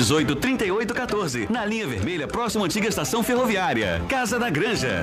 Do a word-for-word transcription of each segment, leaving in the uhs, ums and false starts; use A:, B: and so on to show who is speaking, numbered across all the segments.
A: dezoito, trinta e oito, quatorze. Na linha vermelha, próximo à antiga estação ferroviária. Casa da Granja.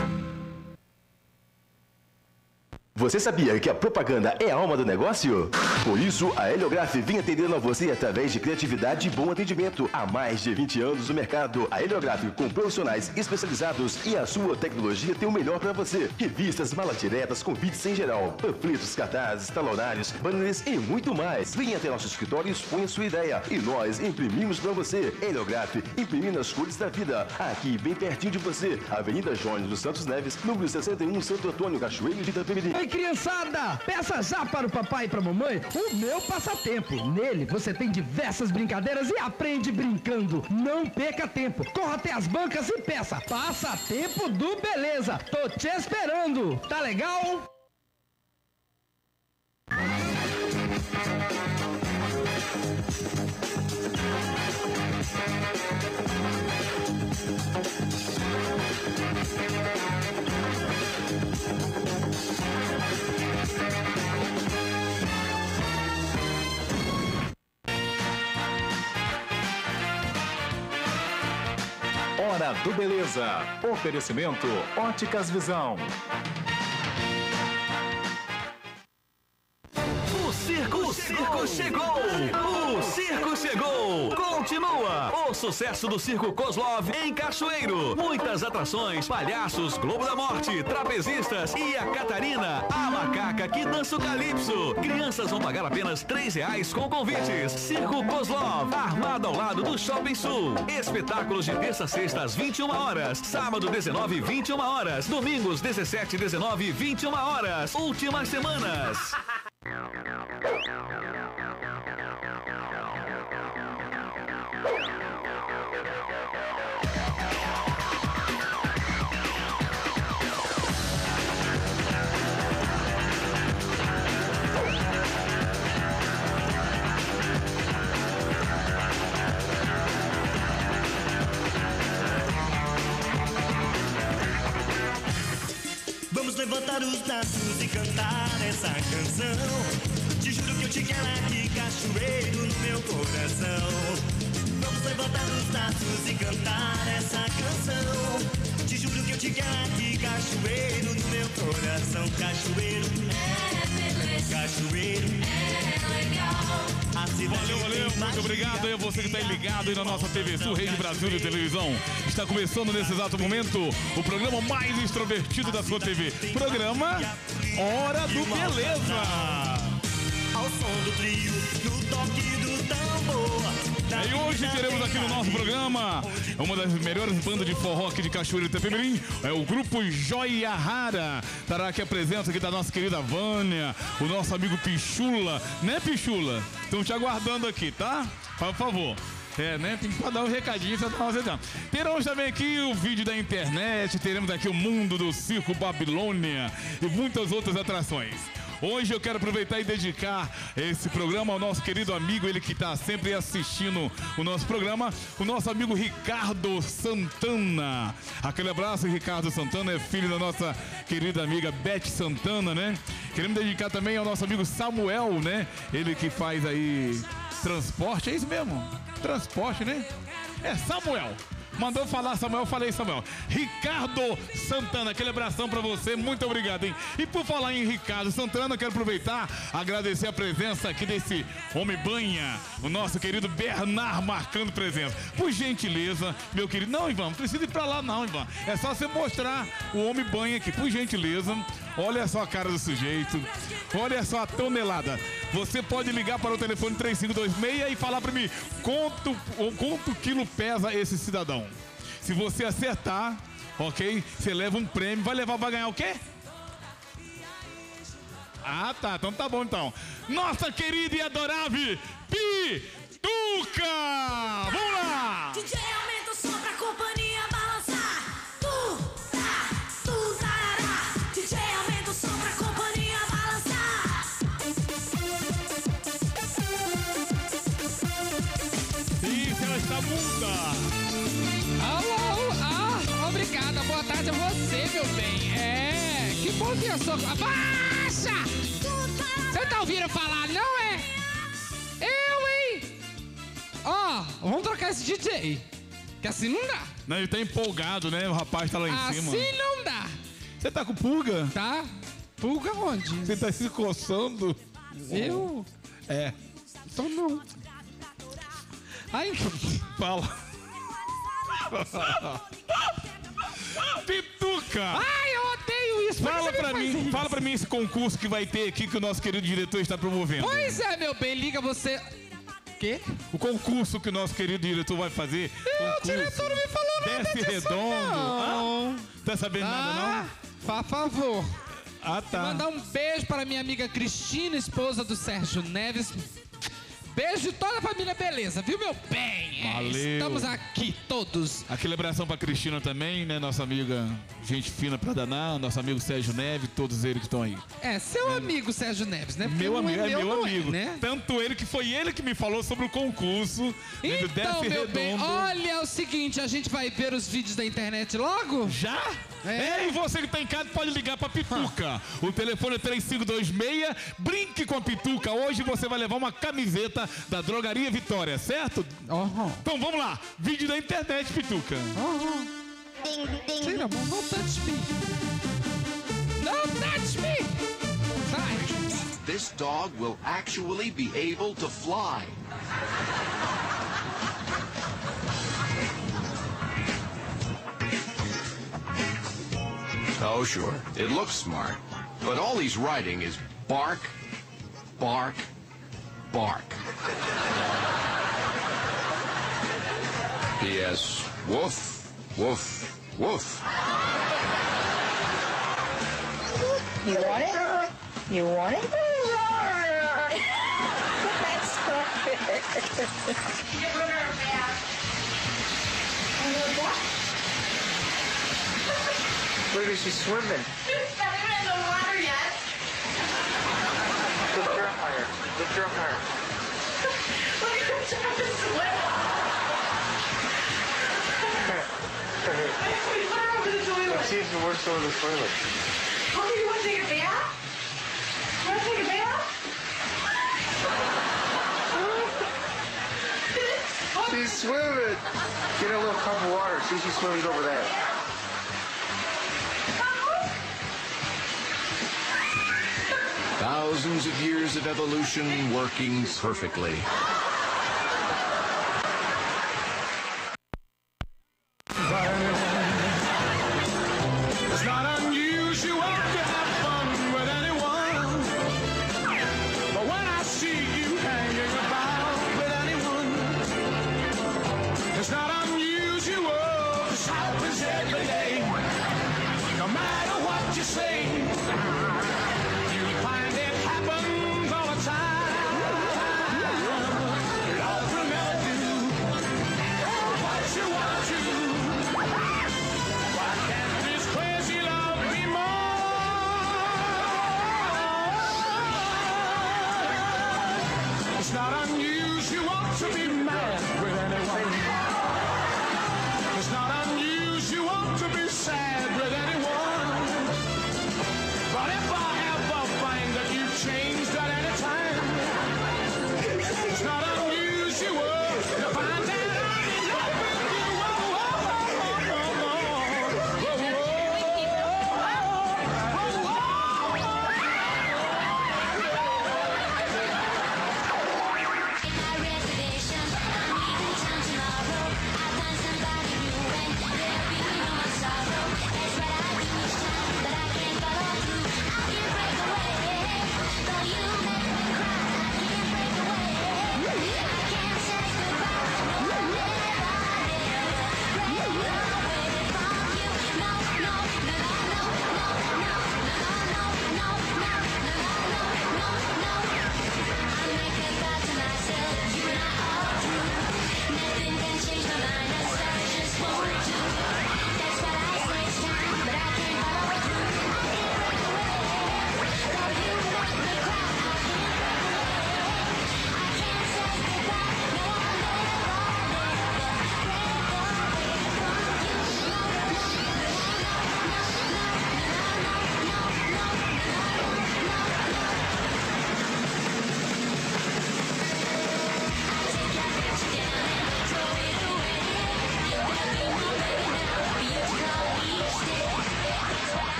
B: Você sabia que a propaganda é a alma do negócio? Por isso, a Heliograph vem atendendo a você através de criatividade e bom atendimento. Há mais de vinte anos no mercado, a Heliograph com profissionais especializados e a sua tecnologia tem o melhor para você. Revistas, malas diretas, convites em geral, panfletos, cartazes, talonários, banners e muito mais. Venha até nosso escritório e exponha sua ideia e nós imprimimos para você. Heliograph, imprimindo as cores da vida. Aqui, bem pertinho de você, Avenida Jones dos Santos Neves, número sessenta e um, Santo Antônio, Cachoeiro de Itapemirim.
C: Criançada, peça já para o papai e para a mamãe o meu passatempo. Nele você tem diversas brincadeiras e aprende brincando. Não perca tempo. Corra até as bancas e peça Passatempo do Beleza. Tô te esperando. Tá legal?
D: Hora do Beleza. Oferecimento Óticas Visão.
A: O circo, o circo chegou! O circo chegou! Continua o sucesso do Circo Kozlov em Cachoeiro. Muitas atrações, palhaços, Globo da Morte, trapezistas e a Catarina, a macaca que dança o calypso. Crianças vão pagar apenas três reais com convites. Circo Kozlov, armado ao lado do Shopping Sul. Espetáculos de terça a sexta às vinte e uma horas, sábado dezenove, vinte e uma horas, domingos dezessete, dezenove, vinte e uma horas. Últimas semanas.
E: Vamos levantar os braços e cantar essa canção. Te juro que eu te quero aqui, Cachoeiro, no meu coração. Vamos levantar os braços e cantar essa canção. Te juro que eu te quero aqui, Cachoeiro, no meu coração. Cachoeiro é beleza, Cachoeiro é legal.
F: Valeu, valeu, muito obrigado aí a você que está ligado aí na nossa T V Sul, Rede Brasil de Televisão. Está começando nesse exato momento o programa mais extrovertido da sua T V. Programa Hora do Beleza.
E: Ao som do trio, no toque do tambor.
F: E hoje teremos aqui no nosso programa uma das melhores bandas de forró aqui de Cachoeiro e Itapemirim, é o grupo Joia Rara. Estará aqui a presença aqui da nossa querida Vânia, o nosso amigo Pichula, né, Pichula? Estão te aguardando aqui, tá? Por favor. É, né? Tem que dar um recadinho. Teremos também aqui o vídeo da internet, teremos aqui o mundo do Circo Babilônia e muitas outras atrações. Hoje eu quero aproveitar e dedicar esse programa ao nosso querido amigo, ele que está sempre assistindo o nosso programa, o nosso amigo Ricardo Santana. Aquele abraço, Ricardo Santana, é filho da nossa querida amiga Beth Santana, né? Queremos dedicar também ao nosso amigo Samuel, né? Ele que faz aí transporte, é isso mesmo? Transporte, né? É Samuel. Mandou falar, Samuel, falei, Samuel. Ricardo Santana, aquele abração pra você, muito obrigado, hein? E por falar em Ricardo Santana, eu quero aproveitar, agradecer a presença aqui desse Homem-Banha, o nosso querido Bernard marcando presença. Por gentileza, meu querido. Não, Ivan, não precisa ir pra lá não, Ivan. É só você mostrar o Homem-Banha aqui, por gentileza. Olha só a cara do sujeito, olha só a tonelada. Você pode ligar para o telefone três cinco dois seis e falar para mim quanto, quanto quilo pesa esse cidadão. Se você acertar, ok, você leva um prêmio. Vai levar para ganhar o quê? Ah, tá, então tá bom então. Nossa querida e adorável Pituca! Vamos lá!
G: D J aumenta o som pra companhia balançar. Tu, tá, tu, tarará. D J aumenta o som pra companhia balançar.
F: Isso, ela está muda.
H: Alô, ah, obrigada, boa tarde a você, meu bem. É, que bom que eu sou... Abaixa! Você tá ouvindo falar, não é? Eu, hein? Ó, oh, vamos trocar esse D J. Que assim não dá.
F: Não, ele tá empolgado, né? O rapaz tá lá em
H: assim
F: cima.
H: Assim não dá.
F: Você tá com pulga?
H: Tá. Pulga onde?
F: Você tá se coçando?
H: Eu?
F: É.
H: Então não. Ai,
F: fala. Pituca!
H: Ai, eu odeio isso.
F: Fala pra mim, isso? fala pra mim esse concurso que vai ter aqui que o nosso querido diretor está promovendo.
H: Pois é, meu bem, liga você. Quê?
F: O concurso que o nosso querido diretor vai fazer.
H: O diretor não me falou nada
F: Desce
H: disso,
F: Redondo.
H: não.
F: Ah, tá sabendo ah, nada, não?
H: Por favor.
F: Ah, tá.
H: Mandar um beijo para minha amiga Cristina, esposa do Sérgio Neves. Beijo de toda a família, beleza, viu, meu bem? É,
F: Valeu.
H: Estamos aqui todos.
F: Aquele abração pra Cristina também, né? Nossa amiga, gente fina pra danar, nosso amigo Sérgio Neves, todos eles que estão aí.
H: É, seu
F: é,
H: amigo Sérgio Neves, né? Porque
F: meu amigo, é,
H: meu,
F: meu amigo.
H: É, né?
F: Tanto ele que foi ele que me falou sobre o concurso.
H: Então,
F: Desce
H: meu
F: Redondo.
H: bem, olha é o seguinte, a gente vai ver os vídeos da internet logo?
F: Já?
H: É.
F: é. E você que tá em casa pode ligar pra Pituca. O telefone é três cinco dois seis. Brinque com a Pituca. Hoje você vai levar uma camiseta da Drogaria Vitória, certo?
H: Uhum.
F: Então vamos lá. Vídeo da internet, Pituca.
H: Uhum. Tira a mão, não touch me. Não touch me. Vai.
I: This dog will actually be able to fly. Oh, sure. It looks smart. But all he's writing is bark, bark, bark. P S. Woof, woof, woof.
J: You want it? You want it? That's perfect. You put her back.
K: Look at she's swimming.
J: She's not even in the water yet.
K: Lift her up higher. Lift her up higher.
J: Look at her trying to swim. We put her over the toilet.
K: See if it works over the toilet.
J: Oh, you want to take a bath? You want to take a bath?
K: She's swimming. Get a little cup of water. See if she swims over there.
I: Thousands of years of evolution working perfectly.
E: It's not unusual to have fun with anyone, but when I see you hanging about with anyone, it's not unusual. This happens every day. No matter what you say, you find it happens all the time.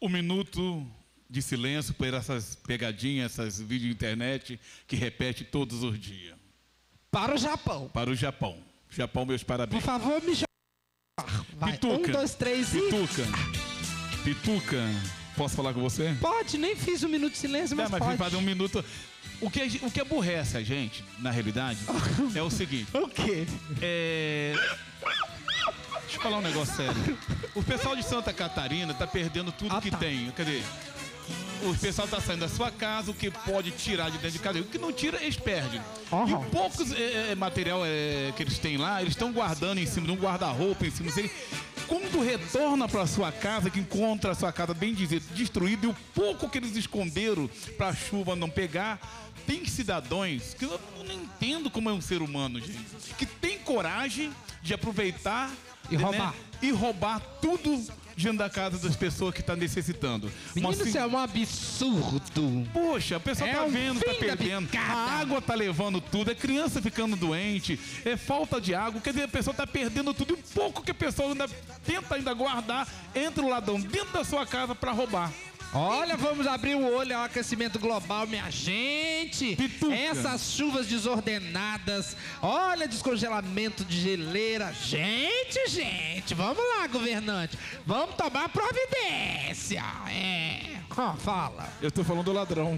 F: Um minuto de silêncio por essas pegadinhas, essas vídeos de internet que repete todos os dias.
H: Para o Japão.
F: Para o Japão. Japão, meus parabéns.
H: Por favor, me chama. Vai.
F: Pituca.
H: Um, dois, três e...
F: Pituca. Pituca. Posso falar com você?
H: Pode, nem fiz um minuto de silêncio, mas,
F: é, mas
H: pode.
F: fazer um minuto... O que, o que aborrece a gente, na realidade, é o seguinte.
H: O quê?
F: É... Deixa eu falar um negócio sério. O pessoal de Santa Catarina tá perdendo tudo
H: ah,
F: que
H: tá.
F: tem. Quer dizer, o pessoal tá saindo da sua casa, o que pode tirar de dentro de casa. O que não tira, eles perdem.
H: Uhum.
F: E poucos é, material é, que eles têm lá, eles estão guardando em cima de um guarda-roupa, em cima de... Quando retorna para sua casa, que encontra a sua casa bem destruída, e o pouco que eles esconderam para a chuva não pegar, tem cidadãos que eu não entendo como é um ser humano, gente, que tem coragem de aproveitar
H: e
F: né,
H: roubar
F: e roubar tudo diante da casa das pessoas que estão necessitando.
H: Menino, isso é um absurdo.
F: Poxa, o pessoal
H: é
F: tá
H: um
F: vendo, tá perdendo.
H: Picada.
F: A água tá levando tudo, é criança ficando doente, é falta de água. Quer dizer, a pessoa tá perdendo tudo. E um pouco que a pessoa ainda tenta ainda guardar, entra o ladrão dentro da sua casa para roubar.
H: Olha, vamos abrir o olho ao aquecimento global, minha gente.
F: Pituca.
H: Essas chuvas desordenadas. Olha, descongelamento de geleira. Gente, gente, vamos lá, governante. Vamos tomar providência. É. Oh, fala.
F: Eu tô falando do ladrão.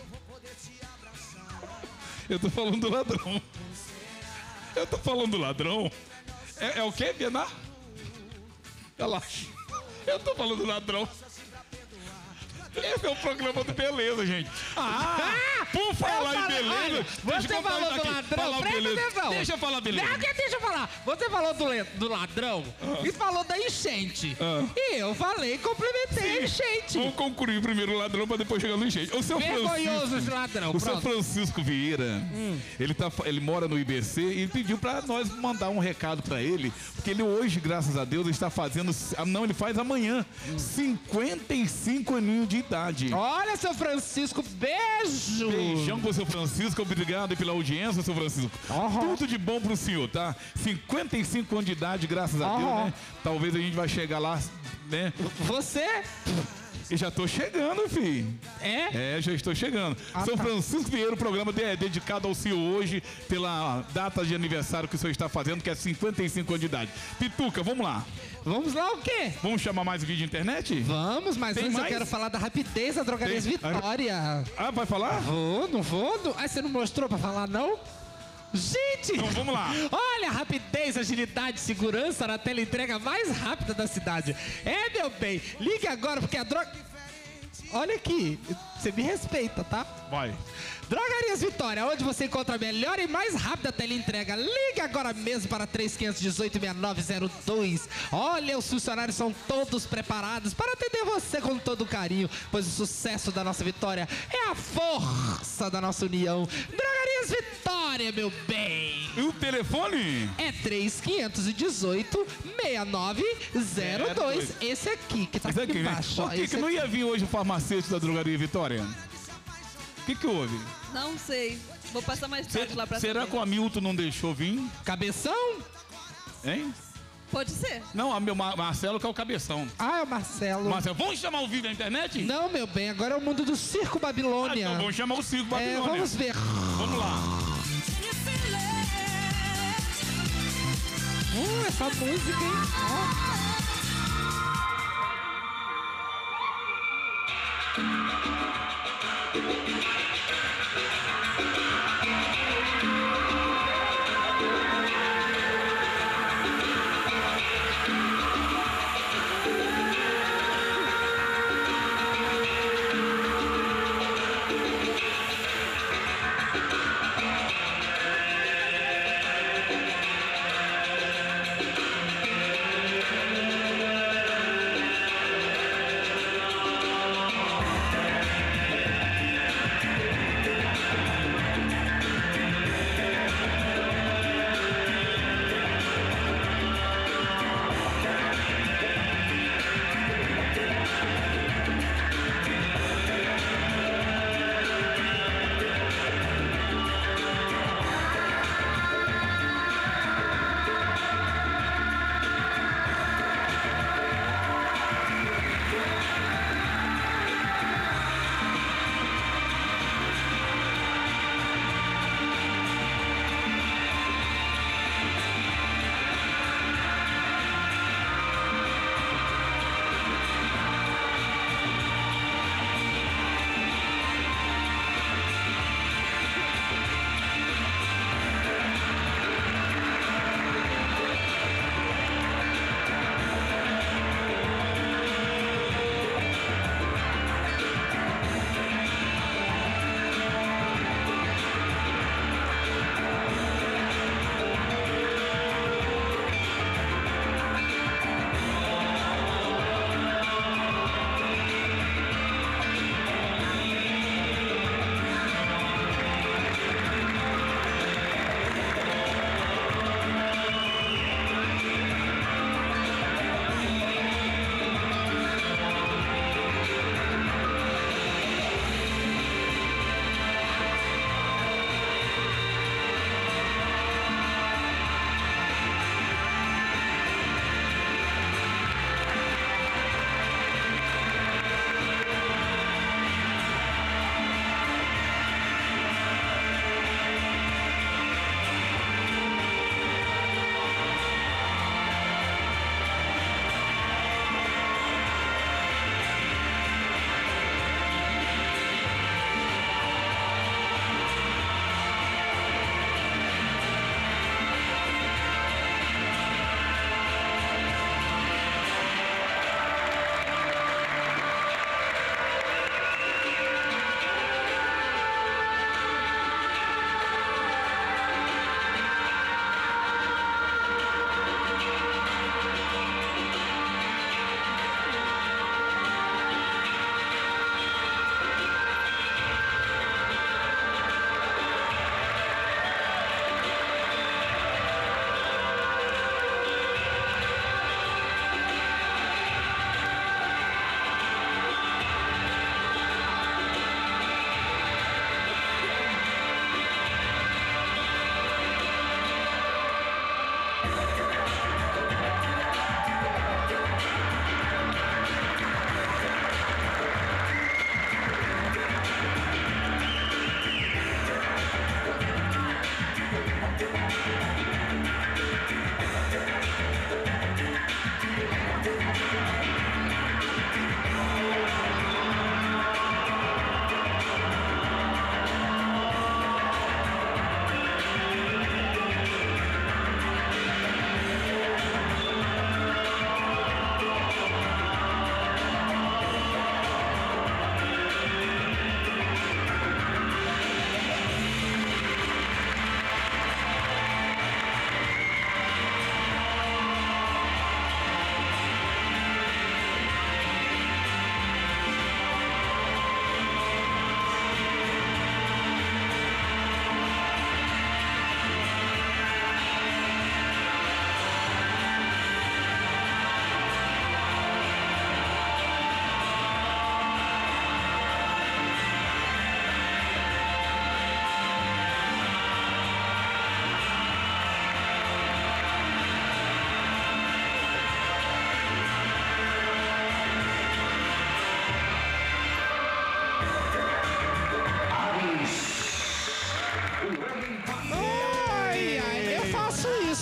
F: Eu tô falando do ladrão. Eu tô falando do ladrão. É, é o quê, Bienar? Relaxa. Eu tô falando do ladrão. Esse é o programa do Beleza, gente. Ah, por falar em beleza...
H: Olha, você falou do ladrão, presta atenção.
F: Deixa eu falar beleza.
H: Não, deixa eu falar. Você falou do, do ladrão ah. e falou da enchente. Ah. E eu falei, complementei Sim. a enchente.
F: Vamos concluir primeiro o ladrão para depois chegar no enchente. O seu
H: Vergonhoso esse ladrão.
F: O seu Francisco Vieira, hum. ele, tá, ele mora no I B C e ele pediu para nós mandar um recado para ele, porque ele hoje, graças a Deus, está fazendo... Não, ele faz amanhã. Hum. cinquenta e cinco aninhos de idade.
H: Olha, seu Francisco, beijo!
F: Beijão pro seu Francisco, obrigado pela audiência, seu Francisco. Uhum. Tudo de bom pro senhor, tá? cinquenta e cinco anos de idade, graças a uhum. Deus, né? Talvez a gente vai chegar lá, né?
H: Você?
F: Eu já tô chegando, filho.
H: É?
F: É, já estou chegando.
H: Ah,
F: São
H: tá.
F: Francisco Vieira, o programa é dedicado ao senhor hoje, pela data de aniversário que o senhor está fazendo, que é cinquenta e cinco anos de idade. Pituca, vamos lá.
H: Vamos lá o quê?
F: Vamos chamar mais vídeo de internet?
H: Vamos, mas
F: Tem
H: antes
F: mais?
H: eu quero falar da rapidez da Drogarias
F: Tem.
H: Vitória.
F: Ah, vai falar?
H: Vou, não vou. Não... Ah, você não mostrou pra falar, não? Gente!
F: Então vamos lá.
H: Olha a rapidez, agilidade, segurança na teleentrega mais rápida da cidade. É, meu bem, ligue agora porque a droga... Olha aqui, você me respeita, tá?
F: Vai.
H: Drogarias Vitória, onde você encontra a melhor e mais rápida teleentrega. Ligue agora mesmo para três cinco um oito, seis nove zero dois. Olha, os funcionários são todos preparados para atender você com todo carinho, pois o sucesso da nossa vitória é a força da nossa união. Drogarias Vitória, meu bem.
F: E o telefone?
H: É três cinco um oito, seis nove zero dois. Esse aqui, que tá
F: Esse
H: aqui
F: aqui,
H: embaixo.
F: né?
H: Ó,
F: Por que,
H: esse
F: que não
H: aqui.
F: ia vir hoje o farmacêutico da Drogaria Vitória? O que que houve?
L: Não sei. Vou passar mais tarde
F: Cê,
L: lá pra
F: Será
L: saber.
F: que o Hamilton não deixou vir?
H: Cabeção?
F: Hein?
L: Pode ser.
F: Não, a meu Mar Marcelo que é o cabeção.
H: Ah, é o Marcelo.
F: Marcelo, vamos chamar o vídeo da internet?
H: Não, meu bem, agora é o mundo do Circo Babilônia.
F: Ah, então vamos chamar o Circo Babilônia.
H: É, vamos ver.
F: Vamos lá.
H: Hum, essa música, hein? Ó.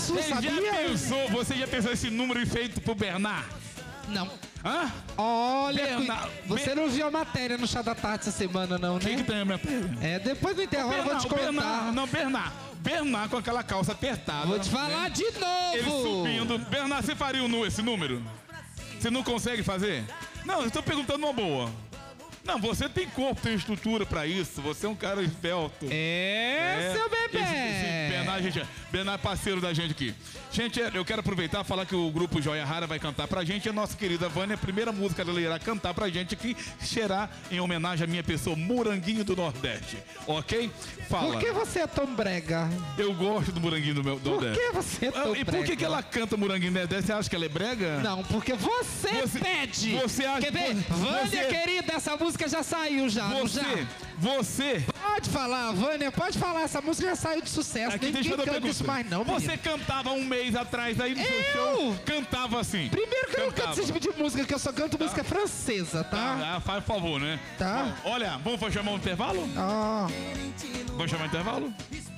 H: isso,
F: Você
H: sabia?
F: já pensou, você já pensou esse número feito pro Bernard?
H: Não.
F: Hã?
H: Olha,
F: Bernard,
H: você
F: Ber...
H: não viu a matéria no Chá da Tarde essa semana, não, né?
F: Quem que tem a matéria?
H: É, depois do intervalo eu vou te contar.
F: Bernard, não, Bernard. Bernard com aquela calça apertada.
H: Vou te falar
F: né?
H: de novo.
F: Ele subindo. Bernard, você faria esse número? Você não consegue fazer? Não, eu estou perguntando uma boa. Não, você tem corpo, tem estrutura pra isso. Você é um cara esbelto.
H: É, é seu bebê.
F: Esse, esse Bernard, gente, Bernard é parceiro da gente aqui. Gente, eu quero aproveitar e falar que o grupo Joia Rara vai cantar pra gente. A nossa querida Vânia, a primeira música dela irá cantar pra gente aqui, será em homenagem à minha pessoa, Moranguinho do Nordeste. Ok? Fala.
H: Por que você é tão brega?
F: Eu gosto do Moranguinho do meu do
H: Por
F: Nordeste.
H: que você é tão
F: E
H: brega?
F: por que, que ela canta Moranguinho do Nordeste? Você acha que ela é brega?
H: Não, porque você,
F: Você-
H: pede.
F: você acha-
H: Quer ver? Vânia,
F: você-
H: querida, essa música já saiu já, não
F: Você,
H: já?
F: você...
H: Pode falar, Vânia, pode falar. Essa música já saiu de sucesso.
F: Aqui,
H: Ninguém
F: deixa eu dar uma
H: canta isso
F: pergunta.
H: mais não,
F: Você
H: menino.
F: cantava um mês atrás aí no seu
H: Eu?
F: show, cantava assim.
H: Primeiro que eu não
F: Cantava.
H: canto esse tipo de música, que eu só canto música francesa, tá?
F: Ah, ah, faz por favor, né?
H: Tá.
F: Bom, olha, vamos chamar um intervalo?
H: Ah,
F: Vamos chamar um intervalo?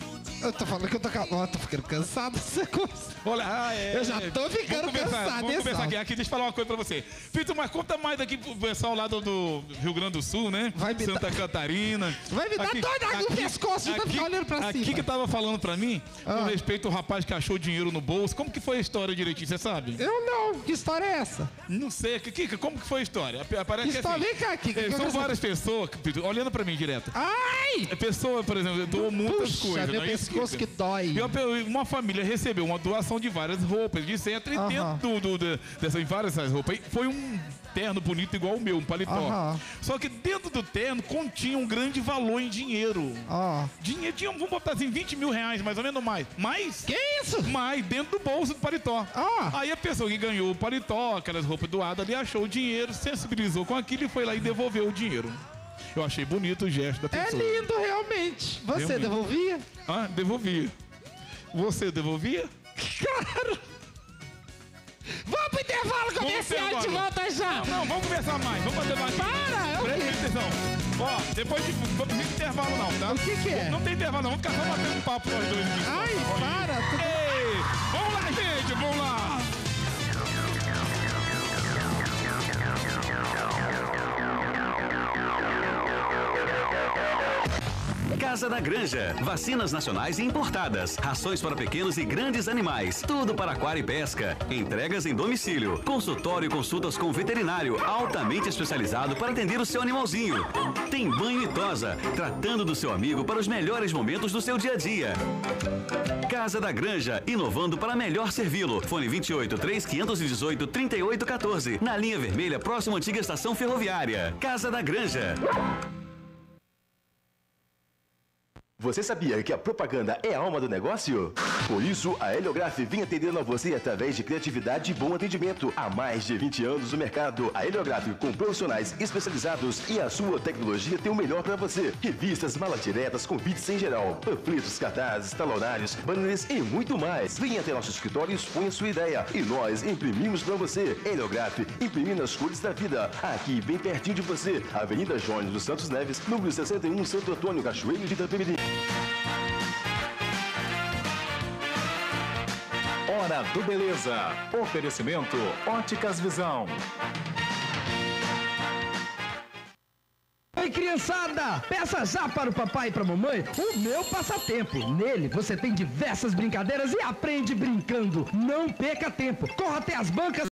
H: eu tô falando que eu tô, ca- ó, tô ficando cansado dessa coisa.
F: Olha, ah, é.
H: Eu já tô ficando
F: vamos conversar,
H: cansado,
F: Vamos
H: hein,
F: conversar
H: Sal?
F: aqui. Aqui, deixa eu falar uma coisa pra você. Vitor, mas conta mais aqui pro pessoal lá do, do Rio Grande do Sul, né?
H: Vai me
F: Santa
H: dar-
F: Catarina.
H: Vai me dar doida no pescoço de tanto ficar olhando pra
F: aqui
H: cima.
F: que tava falando pra mim,
H: Ah.
F: com respeito ao rapaz que achou dinheiro no bolso. Como que foi a história direitinho, você sabe?
H: Eu não, que história é essa?
F: Não sei, Kika, como que foi a história? Parece
H: Que
F: que
H: história?
F: assim,
H: Vem cá, Kika,
F: eh,
H: que eu
F: são
H: quero
F: várias pessoas, Vitor, olhando pra mim direto.
H: Ai!
F: A pessoa, por exemplo, doou muitas
H: Puxa,
F: coisas.
H: meu
F: não é isso,
H: pescoço
F: Kika?
H: que dói.
F: E uma, uma família recebeu uma doação de várias roupas, de cetera, e
H: Aham.
F: dentro do, do, dessas várias essas roupas, aí foi um terno bonito igual o meu, um paletó.
H: Aham.
F: Só que dentro do terno continha um grande valor em dinheiro.
H: Ó.
F: Dinheiro, tinha, vamos botar assim, vinte mil reais, mais ou menos mais. Mais?
H: Que isso?
F: Mais, dentro do bolso do paletó.
H: Ah.
F: Aí a pessoa que ganhou o paletó, aquelas roupas doadas ali, achou o dinheiro, sensibilizou com aquilo e foi lá e devolveu o dinheiro. Eu achei bonito o gesto da
H: É
F: pessoa.
H: lindo, realmente. Você
F: Realmente.
H: devolvia?
F: Ah, devolvia. Você devolvia?
H: Claro! Vamos pro intervalo comercial
F: Vamos
H: de
F: intervalo.
H: volta já!
F: Não, não, vamos conversar mais. Vamos fazer mais.
H: Para, é o
F: Presta
H: quê?
F: atenção. Ó, depois de... Não tem intervalo não, tá?
H: O que que é?
F: Não tem intervalo não. Vamos ficar só batendo um papo nós dois aqui.
H: Ai, para! tu-
F: Ei! Vamos lá, gente! Vamos lá!
A: Casa da Granja, vacinas nacionais e importadas, rações para pequenos e grandes animais, tudo para aquário e pesca, entregas em domicílio, consultório e consultas com veterinário altamente especializado para atender o seu animalzinho. Tem banho e tosa, tratando do seu amigo para os melhores momentos do seu dia a dia. Casa da Granja, inovando para melhor servi-lo. Fone vinte e oito, três quinhentos e dezoito, trinta e oito quatorze, na linha vermelha, próximo à antiga estação ferroviária. Casa da Granja.
B: Você sabia que a propaganda é a alma do negócio? Por isso, a Heliograf vem atendendo a você através de criatividade e bom atendimento. Há mais de vinte anos no mercado, a Heliograf com profissionais especializados e a sua tecnologia tem o melhor para você. Revistas, malas diretas, convites em geral, panfletos, cartazes, talonários, banners e muito mais. Venha até nosso escritório e exponha sua ideia. E nós imprimimos para você. Heliograf, imprimindo as cores da vida. Aqui, bem pertinho de você. Avenida Jones dos Santos Neves, número sessenta e um, Santo Antônio, Cachoeiro de Itapemirim.
D: Hora do Beleza. Oferecimento Óticas Visão.
C: Oi, criançada! Peça já para o papai e para a mamãe o meu passatempo. Nele você tem diversas brincadeiras e aprende brincando. Não perca tempo. Corra até as bancas.